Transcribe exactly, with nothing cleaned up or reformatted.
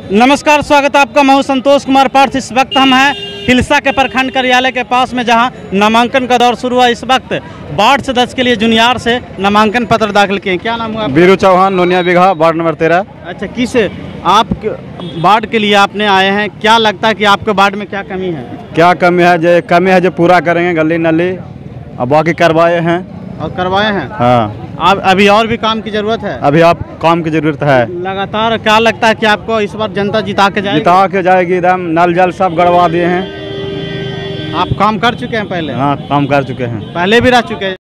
नमस्कार, स्वागत है आपका। मैं हूं संतोष कुमार पार्थ। इस वक्त हम हैं हिलसा के प्रखंड कार्यालय के पास में, जहां नामांकन का दौर शुरू हुआ। इस वक्त वार्ड सदस्य के लिए जुनियार से नामांकन पत्र दाखिल किए। क्या नाम हुआ? बीरू चौहान, नोनिया बिघा, वार्ड नंबर तेरह। अच्छा, किस आप वार्ड के लिए आपने आए हैं? क्या लगता है कि आपके वार्ड में क्या कमी है? क्या कमी है? जो कमी है जो पूरा करेंगे, गली नली और बाकी करवाए हैं और करवाए हैं। हाँ, अब अभी और भी काम की जरूरत है। अभी आप काम की जरूरत है। लगातार क्या लगता है कि आपको इस बार जनता जिता के जाएगी? जिता के जाएगी। एकदम नल जल सब गड़वा दिए हैं। आप काम कर चुके हैं पहले? हाँ, काम कर चुके हैं। पहले भी रह चुके हैं।